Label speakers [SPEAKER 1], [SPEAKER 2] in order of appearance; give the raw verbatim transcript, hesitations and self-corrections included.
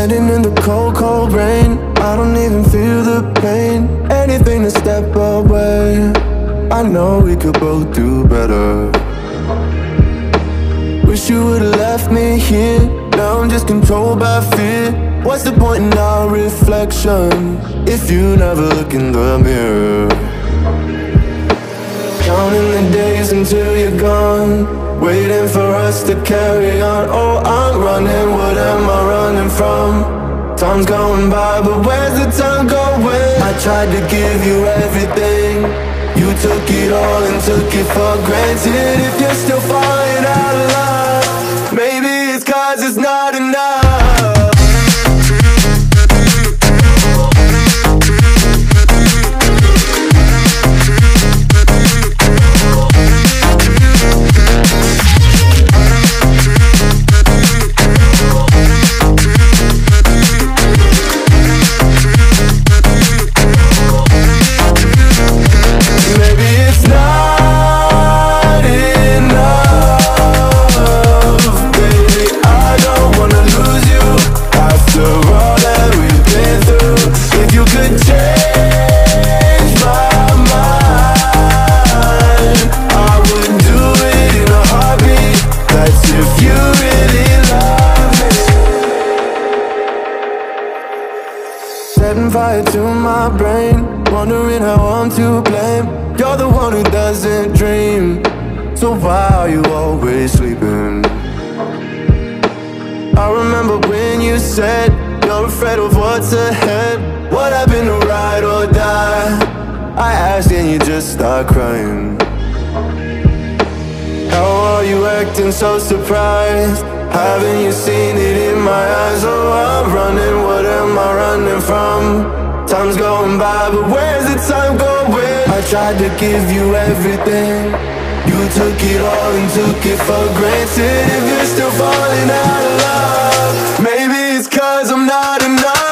[SPEAKER 1] Standing in the cold, cold rain, I don't even feel the pain. Anything to step away, I know we could both do better. Wish you would've left me here. Now I'm just controlled by fear. What's the point in our reflection if you never look in the mirror? Counting the days until you're gone, waiting for us to carry on. Oh, I'm running, what am I running from? Time's going by, but where's the time going? I tried to give you everything, you took it all and took it for granted. If you're still falling out of love, maybe it's cause it's not enough. Setting fire to my brain, wondering how I'm to blame. You're the one who doesn't dream, so why are you always sleeping? I remember when you said you're afraid of what's ahead. What happened to ride or die? I asked and you just start crying. How are you acting so surprised? Haven't you seen it in my eyes? Oh, I'm running, what am I running from? Time's going by, but where's the time going? I tried to give you everything, you took it all and took it for granted. If you're still falling out of love, maybe it's cause I'm not enough.